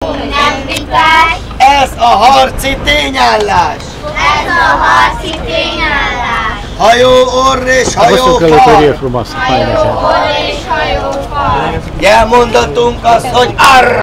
nem vitás. Ez a harci tényállás. Ez a harci tényállás. Hajó, orr és hajófal. Hajó, orr és hajófal. Jelmondatunk az, hogy arr!